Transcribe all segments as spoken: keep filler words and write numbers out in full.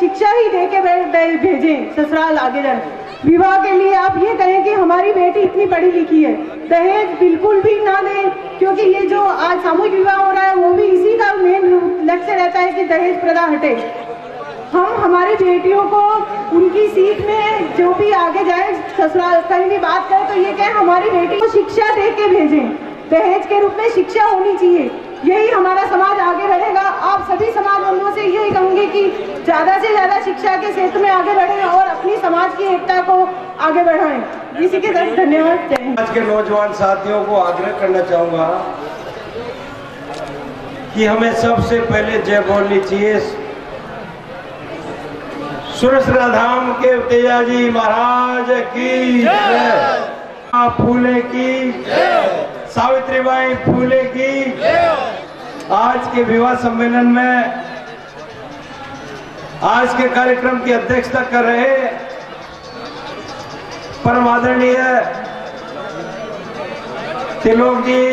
शिक्षा ही दे के भेजें ससुराल आगे जाए। विवाह के लिए आप ये कहें कि हमारी बेटी इतनी पढ़ी लिखी है, दहेज बिल्कुल भी ना दें, क्योंकि ये जो आज सामूहिक विवाह हो रहा है वो भी इसी का मेन लक्ष्य रहता है कि दहेज प्रथा हटे। हम हमारी बेटियों को उनकी सीट में जो भी आगे जाए ससुराल कहीं भी बात करें तो ये कहें हमारी बेटी को शिक्षा दे के भेजें, दहेज के रूप में शिक्षा होनी चाहिए, यही हमारा समाज आगे बढ़ेगा। आप सभी समाज बंधुओं से यही कहूंगी कि ज्यादा से ज्यादा शिक्षा के क्षेत्र में आगे बढ़ें और अपनी समाज की एकता को आगे बढ़ाएं। इसी के साथ धन्यवाद। आज के नौजवान साथियों को आग्रह करना चाहूंगा कि हमें सबसे पहले जय बोलनी चाहिए सुरसरा धाम के तेजाजी महाराज की जय, फूले की जय, सावित्रीबाई फूले की। आज के विवाह सम्मेलन में आज के कार्यक्रम की अध्यक्षता कर रहे परम आदरणीय त्रिलोक जी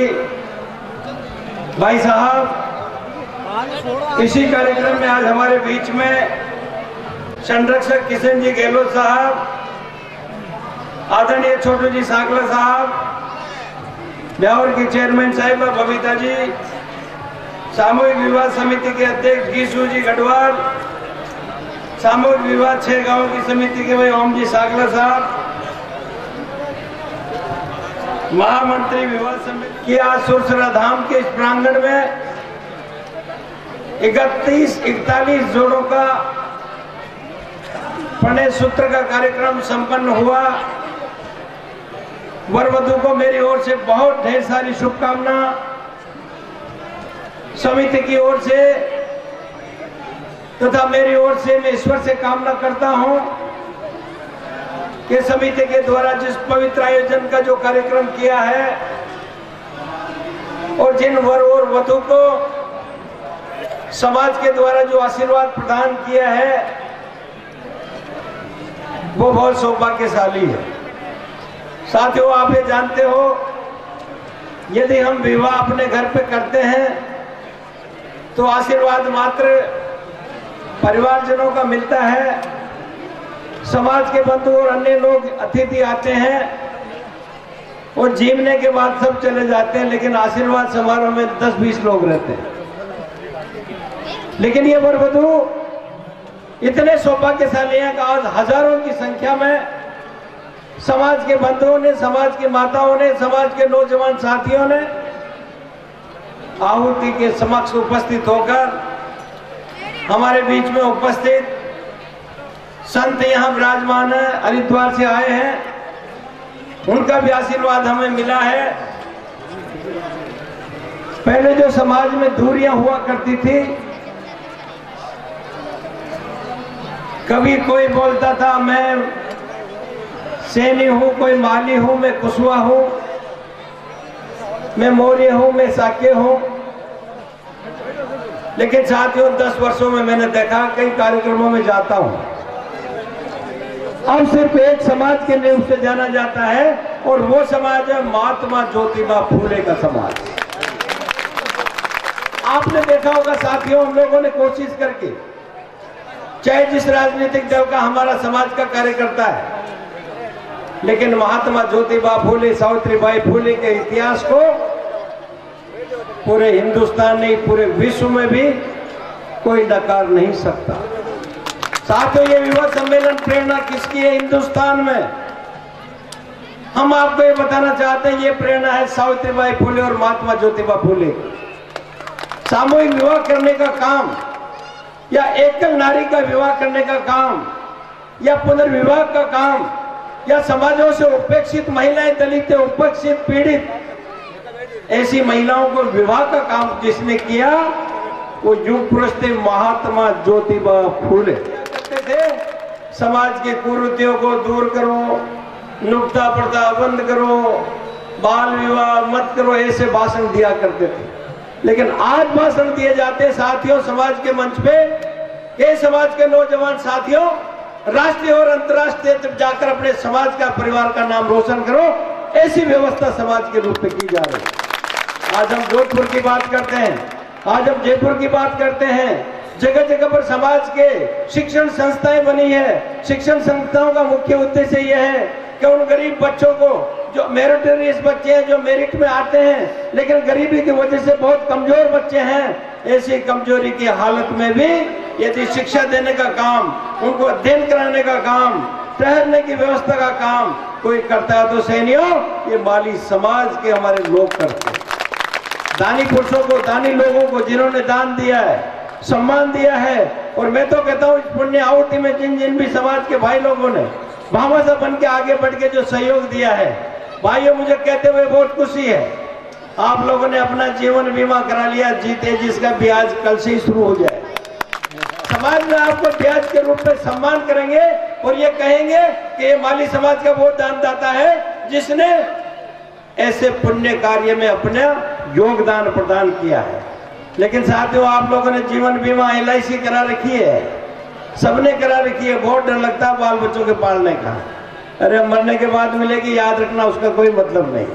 भाई साहब, इसी कार्यक्रम में आज हमारे बीच में संरक्षक किशन जी गहलोत साहब, आदरणीय छोटू जी सांकला साहब, ब्यावर की चेयरमैन साहिबा बबीता जी, सामूहिक विवाह समिति के अध्यक्ष गीसू जी गढ़वाल, सामूहिक विवाह छह गांव की समिति के भाई ओम जी सांकला साहब, महामंत्री विवाह समिति की आज सुरसरा धाम के इस प्रांगण में इकतीस इकतालीस जोड़ों का प्रणय सूत्र का कार्यक्रम संपन्न हुआ। वर वधू को मेरी ओर से बहुत ढेर सारी शुभकामना, समिति की ओर से तथा मेरी ओर से मैं ईश्वर से कामना करता हूं कि समिति के द्वारा जिस पवित्र आयोजन का जो कार्यक्रम किया है और जिन वर और वधू को समाज के द्वारा जो आशीर्वाद प्रदान किया है वो बहुत सौभाग्यशाली है। साथियों, आप ये जानते हो यदि हम विवाह अपने घर पे करते हैं तो आशीर्वाद मात्र परिवारजनों का मिलता है, समाज के बंधु और अन्य लोग अतिथि आते हैं और जीवने के बाद सब चले जाते हैं, लेकिन आशीर्वाद समारोह में दस बीस लोग रहते हैं। लेकिन ये वर वधू इतने सौभाग्यशाली हैं कि आज हजारों की संख्या में समाज के बंधुओं ने, समाज की माताओं ने, समाज के नौजवान साथियों ने आहुति के समक्ष उपस्थित होकर हमारे बीच में उपस्थित संत यहाँ विराजमान है, हरिद्वार से आए हैं, उनका भी आशीर्वाद हमें मिला है। पहले जो समाज में दूरियां हुआ करती थी, कभी कोई बोलता था मैं सैनी हूं, कोई माली हूं, मैं कुशवा हूं, मैं मौर्य हूं, मैं साक्य हूं। लेकिन साथियों, दस वर्षों में मैंने देखा कई कार्यक्रमों में जाता हूं, अब सिर्फ एक समाज के नाम से जाना जाता है और वो समाज है महात्मा ज्योतिबा फूले का समाज। आपने देखा होगा साथियों, हम लोगों ने कोशिश करके, चाहे जिस राजनीतिक दल का हमारा समाज का कार्यकर्ता है, लेकिन महात्मा ज्योतिबा फूले, सावित्रीबाई फूले के इतिहास को पूरे हिंदुस्तान नहीं पूरे विश्व में भी कोई नकार नहीं सकता। साथियों, ये विवाह सम्मेलन प्रेरणा किसकी है हिंदुस्तान में? हम आपको ये बताना चाहते हैं, ये प्रेरणा है सावित्रीबाई फूले और महात्मा ज्योतिबा फूले। सामूहिक विवाह करने का काम या एकल नारी का विवाह करने का काम या पुनर्विवाह का काम या समाजों से उपेक्षित महिलाएं, दलित, उपेक्षित, पीड़ित ऐसी महिलाओं को विवाह का काम जिसने किया वो युग पुरुष थे महात्मा ज्योतिबा फूले। कहते थे समाज के कुरीतियों को दूर करो, नुक्ता प्रथा बंद करो, बाल विवाह मत करो, ऐसे भाषण दिया करते थे। लेकिन आज भाषण दिए जाते हैं साथियों समाज के मंच पे, ये समाज के नौजवान साथियों राष्ट्रीय और अंतर्राष्ट्रीय तक जाकर अपने समाज का, परिवार का नाम रोशन करो, ऐसी व्यवस्था समाज के रूप में की जा रही है। आज हम जोधपुर की बात करते हैं, आज हम जयपुर की बात करते हैं, जगह जगह पर समाज के शिक्षण संस्थाएं बनी है। शिक्षण संस्थाओं का मुख्य उद्देश्य यह है कि उन गरीब बच्चों को, जो मेरिटोरियस बच्चे हैं, जो मेरिट में आते हैं लेकिन गरीबी की वजह से बहुत कमजोर बच्चे हैं, ऐसी कमजोरी की हालत में भी यदि शिक्षा देने का काम, उनको अध्ययन कराने का काम, ठहरने की व्यवस्था का काम कोई करता है तो सैनियों, ये माली समाज के हमारे लोग करते हैं। दानी पुरुषों को, दानी लोगों को जिन्होंने दान दिया है, सम्मान दिया है। और मैं तो कहता हूँ इस पुण्य आहुति में जिन जिन भी समाज के भाई लोगों ने भामाशाह बन के आगे बढ़ के जो सहयोग दिया है, भाइयों मुझे कहते हुए बहुत खुशी है। आप लोगों ने अपना जीवन बीमा करा लिया, जीते जिसका ब्याज कल से ही शुरू हो जाए। समाज में आपको ब्याज के रूप में सम्मान करेंगे और ये कहेंगे कि ये माली समाज का वो दानदाता है जिसने ऐसे पुण्य कार्य में अपना योगदान प्रदान किया है। लेकिन साथियों, आप लोगों ने जीवन बीमा एल आई सी करा रखी है, सबने करा रखी है। बहुत डर लगता है बाल बच्चों के पालने का। अरे मरने के बाद मिलेगी, याद रखना, उसका कोई मतलब नहीं।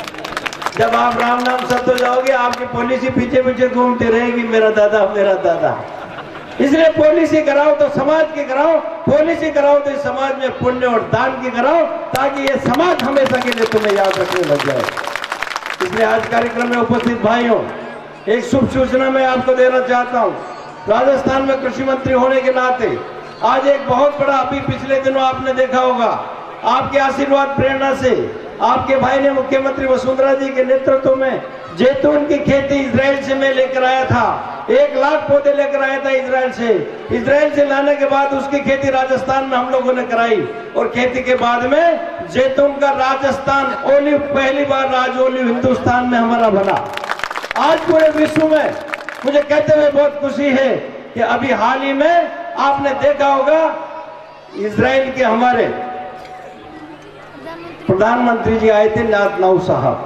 जब आप राम नाम सत्य हो जाओगे, आपकी पॉलिसी पीछे पीछे घूमती रहेगी, मेरा दादा मेरा दादा। इसलिए पॉलिसी कराओ तो समाज की कराओ, पॉलिसी कराओ तो समाज में पुण्य और दान की कराओ, ताकि ये समाज हमेशा के लिए तुम्हें याद रखने लग जाए। इसलिए आज कार्यक्रम में उपस्थित भाइयों, एक शुभ सूचना मैं आपको देना चाहता हूँ। राजस्थान में कृषि मंत्री होने के नाते आज एक बहुत बड़ा, अभी पिछले दिनों आपने देखा होगा, आपके आशीर्वाद प्रेरणा से आपके भाई ने मुख्यमंत्री वसुंधरा जी के नेतृत्व में जैतून की खेती इजराइल से मैं लेकर आया था। एक लाख पौधे लेकर आया था इजराइल से। इजराइल से लाने के बाद उसकी खेती राजस्थान में हम लोगों ने कराई और खेती के बाद में जैतून का राजस्थान ओलिव, पहली बार राज ओलिव हिंदुस्तान में हमारा बना। आज पूरे विश्व में मुझे कहते हुए बहुत खुशी है कि अभी हाल ही में आपने देखा होगा इजराइल के हमारे प्रधानमंत्री जी आए थे, नेतन्याहू साहब।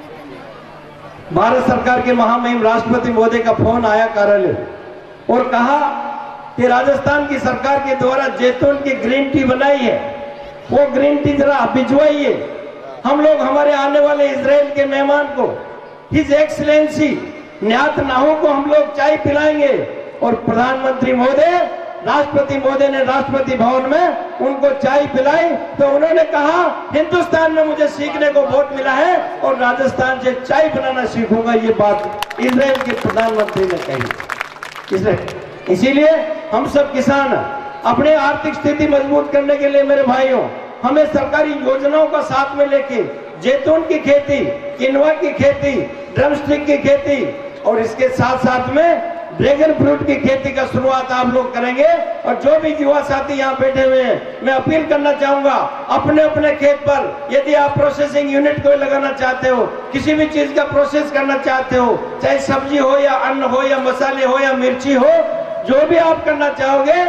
भारत सरकार के महामहिम राष्ट्रपति महोदय का फोन आया कार्यालय और कहा कि राजस्थान की सरकार के द्वारा जैतून की ग्रीन टी बनाई है, वो ग्रीन टी जरा भिजवाइए। हम लोग हमारे आने वाले इजराइल के मेहमान को, हिज एक्सीलेंसी नेतन्याहू को हम लोग चाय पिलाएंगे। और प्रधानमंत्री महोदय, राष्ट्रपति महोदय ने राष्ट्रपति भवन में उनको चाय पिलाई तो उन्होंने कहा हिंदुस्तान में मुझे सीखने को बहुत मिला है और राजस्थान से चाय बनाना सीखूंगा। ये बात इजराइल के प्रधानमंत्री ने कही। इसलिए इसीलिए हम सब किसान अपने आर्थिक स्थिति मजबूत करने के लिए मेरे भाइयों, हमें सरकारी योजनाओं का साथ में लेके जैतून की खेती, किनवा की खेती, ड्रमस्टिक की खेती और इसके साथ साथ में ड्रैगन फ्रूट की खेती का शुरुआत आप लोग करेंगे। और जो भी युवा साथी यहाँ बैठे हुए हैं, मैं अपील करना चाहूंगा, अपने अपने खेत पर यदि आप प्रोसेसिंग यूनिट को लगाना चाहते हो, किसी भी चीज का प्रोसेस करना चाहते हो, चाहे सब्जी हो या अन्न हो या मसाले हो या मिर्ची हो, जो भी आप करना चाहोगे,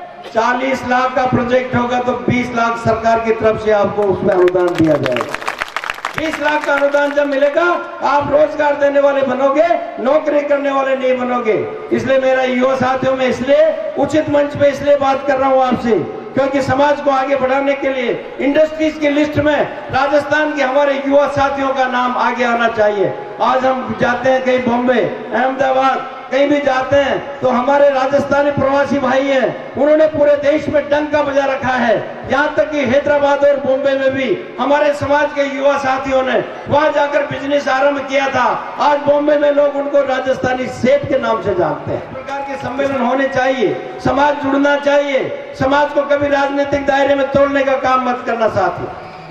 चालीस लाख का प्रोजेक्ट होगा तो बीस लाख सरकार की तरफ से आपको उसमें अनुदान दिया जाएगा। बीस लाख का अनुदान जब मिलेगा आप रोजगार देने वाले बनोगे, नौकरी करने वाले नहीं बनोगे। इसलिए मेरा युवा साथियों में इसलिए उचित मंच पे इसलिए बात कर रहा हूँ आपसे, क्योंकि समाज को आगे बढ़ाने के लिए इंडस्ट्रीज की लिस्ट में राजस्थान के हमारे युवा साथियों का नाम आगे आना चाहिए। आज हम जाते हैं कहीं बॉम्बे, अहमदाबाद, कहीं भी जाते हैं तो हमारे राजस्थानी प्रवासी भाई हैं, उन्होंने पूरे देश में डंका बजा रखा है। यहाँ तक कि हैदराबाद और बॉम्बे में भी हमारे समाज के युवा साथियों ने वहां जाकर बिजनेस आरंभ किया था। आज बॉम्बे में लोग उनको राजस्थानी सेठ के नाम से जानते हैं। इस प्रकार के सम्मेलन होने चाहिए, समाज जुड़ना चाहिए। समाज को कभी राजनीतिक दायरे में तोड़ने का काम मत करना साथियों।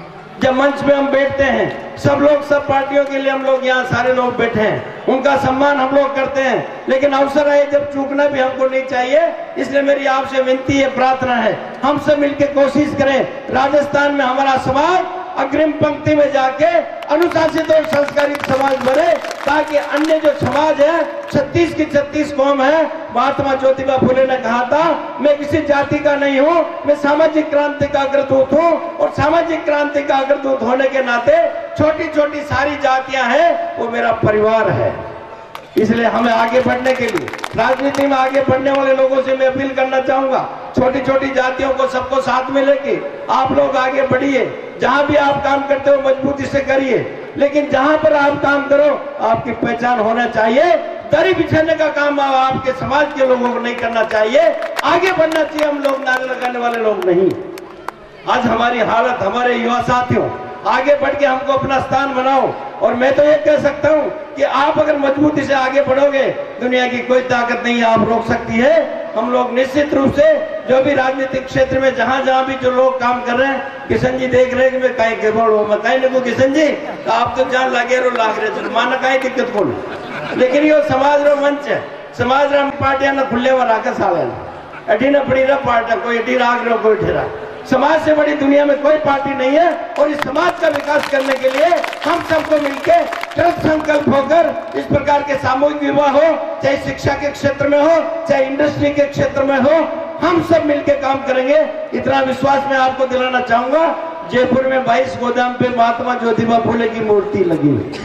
जब मंच पे हम बैठते हैं, सब लोग, सब पार्टियों के लिए हम लोग यहाँ सारे लोग बैठे हैं, उनका सम्मान हम लोग करते हैं, लेकिन अवसर आए जब चूकना भी हमको नहीं चाहिए। इसलिए मेरी आपसे विनती है, प्रार्थना है, हम सब मिलकर कोशिश करें राजस्थान में हमारा समाज अग्रिम पंक्ति में जाके अनुशासित और संस्कारित समाज बने, ताकि अन्य जो समाज है, छत्तीस की छत्तीस कौम है। महात्मा ज्योतिबा फुले ने कहा था, मैं किसी जाति का नहीं हूँ, मैं सामाजिक क्रांति का अग्रदूत हूँ, और सामाजिक क्रांति का अग्रदूत होने के नाते छोटी छोटी सारी जातियां हैं, वो मेरा परिवार है। इसलिए हमें आगे बढ़ने के लिए, राजनीति में आगे बढ़ने वाले लोगों से मैं अपील करना चाहूंगा, छोटी छोटी जातियों को सबको साथ में लेके आप लोग आगे बढ़िए। जहां भी आप काम करते हो मजबूती से करिए, लेकिन जहां पर आप काम करो आपकी पहचान होना चाहिए दरी बिछाने का काम आपके समाज के लोगों को नहीं करना चाहिए, आगे बढ़ना चाहिए। हम लोग नारे लगाने वाले लोग नहीं। आज हमारी हालत, हमारे युवा साथियों, आगे बढ़ के हमको अपना स्थान बनाओ। और मैं तो ये कह सकता हूं कि आप अगर मजबूती से आगे बढ़ोगे, दुनिया की कोई ताकत नहीं आप रोक सकती है। हम लोग निश्चित रूप से जो भी राजनीतिक क्षेत्र में जहां जहां भी जो लोग काम कर रहे हैं, किशन जी देख रहे हैं कि मैं कहीं के बोलो मैं कहीं देखो किशन जी तो आप तो जान लगे रो लाग रहे माना कहीं दिक्कत बोलो, लेकिन ये समाज रो मंच है। समाज रा पार्टियां ना खुले हुआ राके साले अठी ना पड़ी रहा पार्टी, कोई अठी राग रहा कोई ठेरा। समाज से बड़ी दुनिया में कोई पार्टी नहीं है। और इस समाज का विकास करने के लिए हम सबको मिलकर कृत संकल्प होकर इस प्रकार के सामूहिक विवाह हो, चाहे शिक्षा के क्षेत्र में हो, चाहे इंडस्ट्री के क्षेत्र में हो, हम सब मिलकर काम करेंगे। इतना विश्वास मैं आपको दिलाना चाहूंगा। जयपुर में बाईस गोदाम पे महात्मा ज्योतिबा फुले की मूर्ति लगी हुई,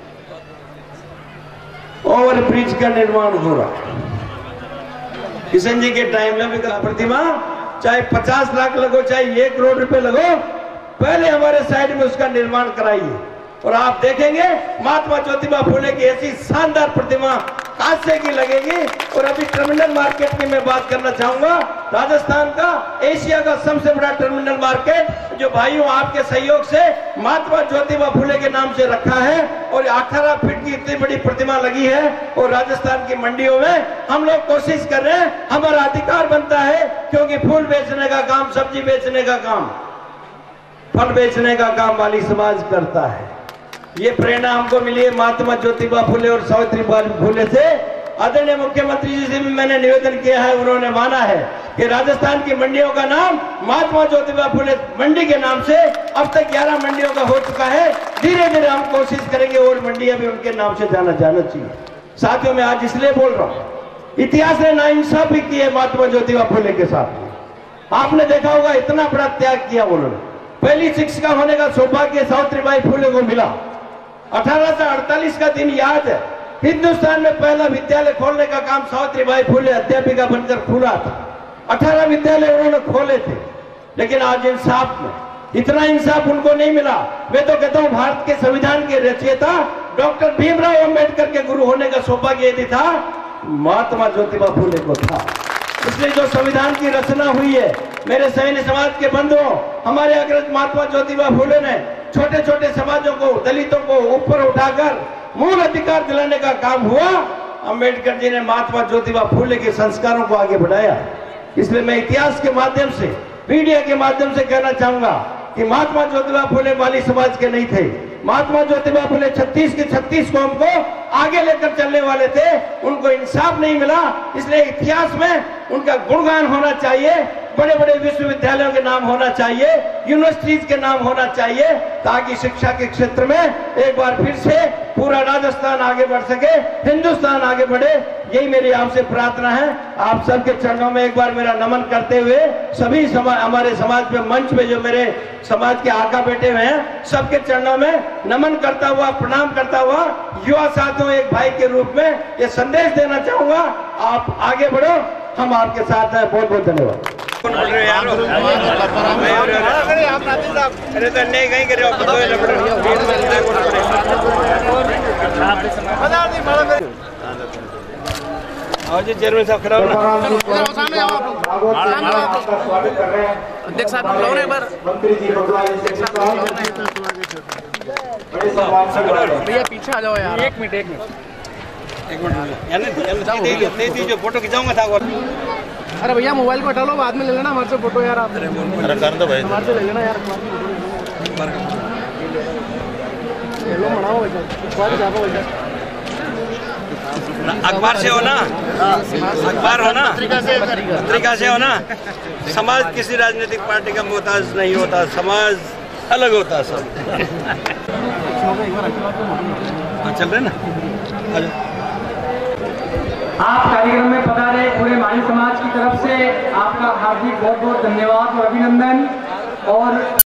ओवर ब्रिज का निर्माण हो रहा। किशन जी के टाइम में भी प्रतिमा चाहे पचास लाख लगो चाहे एक करोड़ रुपए लगो, पहले हमारे साइड में उसका निर्माण कराइए और आप देखेंगे महात्मा ज्योतिबा फुले की ऐसी शानदार प्रतिमा कांसे की लगेगी। और अभी टर्मिनल मार्केट की मैं बात करना चाहूंगा। राजस्थान का एशिया का सबसे बड़ा टर्मिनल मार्केट जो भाइयों आपके सहयोग से महात्मा ज्योतिबा फुले के नाम से रखा है और अठारह फीट की इतनी बड़ी प्रतिमा लगी है। और राजस्थान की मंडियों में हम लोग कोशिश कर रहे हैं, हमारा अधिकार बनता है, क्योंकि फूल बेचने का काम, सब्जी बेचने का काम, फल बेचने का काम वाली समाज करता है। ये प्रेरणा हमको मिली है महात्मा ज्योतिबा फुले और सावित्रीबाई फुले से। आदरणीय मुख्यमंत्री जी से भी मैंने निवेदन किया है, उन्होंने माना है कि राजस्थान की मंडियों का नाम महात्मा ज्योतिबा फुले मंडी के नाम से अब तक ग्यारह मंडियों का हो चुका है। धीरे धीरे हम कोशिश करेंगे और मंडियां भी उनके नाम से जाना जाना चाहिए। साथियों, मैं आज इसलिए बोल रहा हूँ, इतिहास ने नाइंसाफी की है महात्मा ज्योतिबा फुले के साथ। आपने देखा होगा इतना बड़ा त्याग किया उन्होंने। पहली शिक्षिका होने का सौभाग्य सावित्रीबाई फुले को मिला। अठारह सौ अड़तालीस का दिन याद है, हिंदुस्तान में पहला विद्यालय खोलने का काम सावित्रीबाई फुले अध्यापिका बनकर खुला था। अठारह विद्यालय उन्होंने खोले थे, लेकिन आज इंसाफ में इतना इंसाफ उनको नहीं मिला। मैं तो कहता हूं भारत के संविधान के रचयिता डॉक्टर भीमराव अंबेडकर के गुरु होने का सौभाग्य यदि था, महात्मा ज्योतिबा फुले को था। इसलिए जो संविधान की रचना हुई है, मेरे सैन्य समाज के बंधुओं, हमारे अग्रज महात्मा ज्योतिबा फुले ने छोटे छोटे समाजों को, दलितों को ऊपर उठाकर मूल अधिकार दिलाने का काम हुआ। अंबेडकर जी ने महात्मा ज्योतिबा फुले के संस्कारों को आगे बढ़ाया। इसलिए मैं इतिहास के माध्यम से, मीडिया के माध्यम से कहना चाहूंगा कि महात्मा ज्योतिबा फुले माली समाज के नहीं थे। महात्मा ज्योतिबा फुले छत्तीस के छत्तीस कौम को आगे लेकर चलने वाले थे। उनको इंसाफ नहीं मिला, इसलिए इतिहास में उनका गुणगान होना चाहिए। बड़े बड़े विश्वविद्यालयों के नाम होना चाहिए, यूनिवर्सिटीज के नाम होना चाहिए, ताकि शिक्षा के क्षेत्र में एक बार फिर से पूरा राजस्थान आगे बढ़ सके, हिंदुस्तान आगे बढ़े। यही मेरी आपसे प्रार्थना है। आप सबके चरणों में एक बार मेरा नमन करते हुए, सभी समाज, हमारे समाज में मंच में जो मेरे समाज के आका बैठे हुए हैं, सबके चरणों में नमन करता हुआ, प्रणाम करता हुआ, युवा साथियों एक भाई के रूप में ये संदेश देना चाहूंगा, आप आगे बढ़ो, हम आपके साथ हैं। बहुत बहुत धन्यवाद। बोल रहे हो यार, अरे तो नहीं कहीं करे और जी चेयरमैन साहब खड़ा अध्यक्ष साहब बुलाओ एक बार, मंत्री जी भैया पीछे आ जाओ यार। एक मिनट एक मिनट एक मिनट दे दीजिए, फोटो खिंचाऊंगा था। अरे भैया मोबाइल को हटा लो, बाद में ले लेना हमारे से फोटो यार। आप अरे कर दो भाई, हमारे से ले लेना यार। लो मनाओ भैया, अखबार से हो ना, अखबार हो ना, पत्रिका से हो ना। समाज किसी राजनीतिक पार्टी का मोहताज नहीं होता, समाज अलग होता है सब। चल रहे ना, आप कार्यक्रम में पधारे पूरे माली समाज की तरफ से आपका हार्दिक बहुत बहुत धन्यवाद और अभिनंदन। और